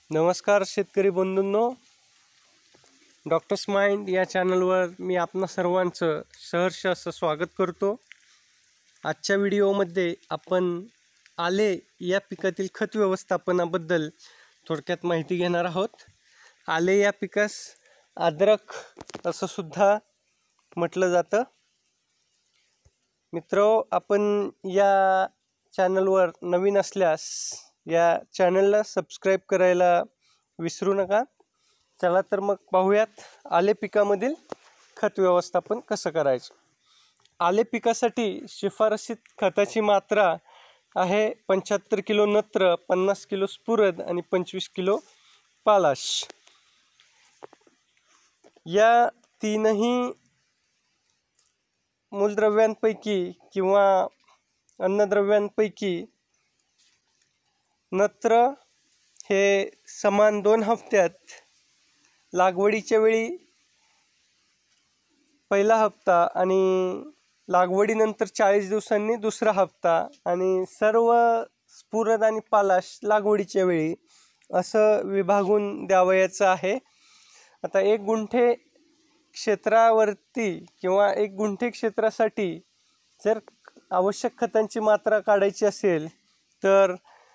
नमस्कार शेतकरी बंधूंनो, doctors mind या चॅनलवर मी आपणा सर्वांचं सहर्ष असं स्वागत करतो। आजच्या व्हिडिओमध्ये आपण आले या पिकातील खत व्यवस्थापनाबद्दल थोडक्यात माहिती घेणार आहोत। आले या पिकास अद्रक असं सुद्धा म्हटलं जातं। मित्रो, आपण या चॅनलवर नवीन असल्यास या चॅनलला सबस्क्राइब करायला विसरू नका। चला तर मग पाहूयात आले पिकामधील खत व्यवस्थापन कसं करायचं। आले पिकासाठी शिफारसीत खताची मात्रा आहे 75 किलो नत्र, 50 किलो स्फुरद आणि 25 किलो पालाश। या तीनही मूलद्रव्यांपैकी किंवा अन्नद्रव्यांपैकी नत्र हे समान 2 हप्त्यात, लागवडीच्या वेळी पहिला हप्ता आणि लागवडीनंतर 40 दिवसांनी दुसरा हप्ता आणि सर्व स्फुरद आणि पालाश लागवडीच्या वेळी असं विभागून द्यावयाचं आहे। आता 1 गुंठे क्षेत्रावरती किंवा 1 गुंठे क्षेत्रासाठी जर आवश्यक खतांची मात्रा काढायची असेल तर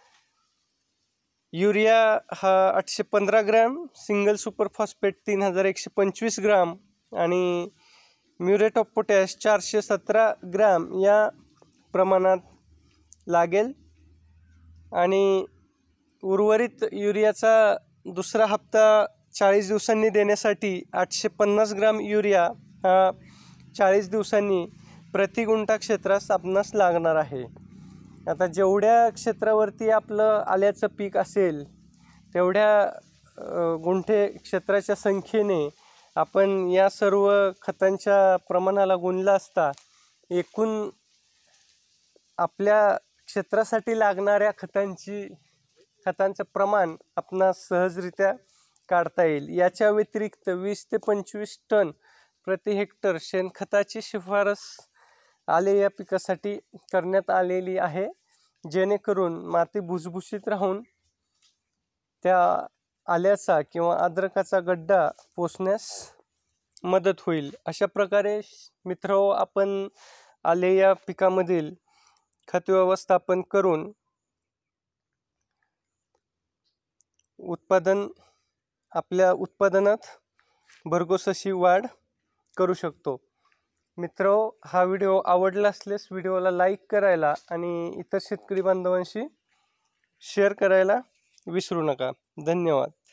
युरिया हा 815 gram, single super phosphate 3125 gram आणि म्युरेट ऑफ पोटॅश 417 ग्रॅम या प्रमाणात लागेल। आणि उर्वरित युरियाचा दुसरा हप्ता 40 दिवसांनी देण्यासाठी 850 ग्रॅम युरिया हा 40 दिवसांनी प्रति गुंठा क्षेत्रास आपणास लागणार आहे। आता जेवढ्या क्षेत्रावरती आपलं आल्याचं पीक असेल तेवढ्या गुंठे क्षेत्राच्या संख्येने आपण या सर्व खतांच्या प्रमाणाला गुणला असता एकूण आपल्या क्षेत्रासाठी लागणाऱ्या खतांचं प्रमाण आपणास सहजरित्या काढता येईल। याच्या व्यतिरिक्त 20 ते 25 टन प्रति हेक्टर शेणखताची शिफारस आले या पिकासाठी करण्यात आलेली आहे, जेणेकरून माती भुसभुशीत राहून त्या आल्याचा किंवा अद्रकाचा गड्डा पोसण्यास मदत होईल। अशा प्रकारे मित्रहो, आपण आले या पिकामधील खत व्यवस्थापन करून आपल्या उत्पादनात भरघोस अशी वाढ करू शकतो। मित्रहो, हा व्हिडिओ आवडला असल्यास व्हिडिओला लाईक करायला आणि इतर शेतकरी बांधवांशी शेअर करायला विसरू नका। धन्यवाद।